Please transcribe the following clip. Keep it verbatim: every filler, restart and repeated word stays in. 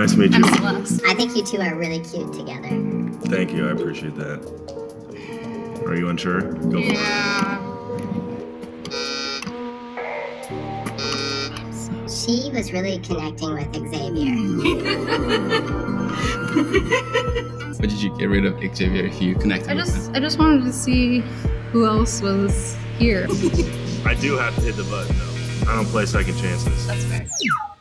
nice to meet you. I think you two are really cute together. Thank you, I appreciate that. Are you unsure? Go yeah. for it. She was really connecting with Xavier. Why did you get rid of Xavier if you connected I with just, him? I just wanted to see who else was here. I do have to hit the button though. I don't play second chances. That's fair.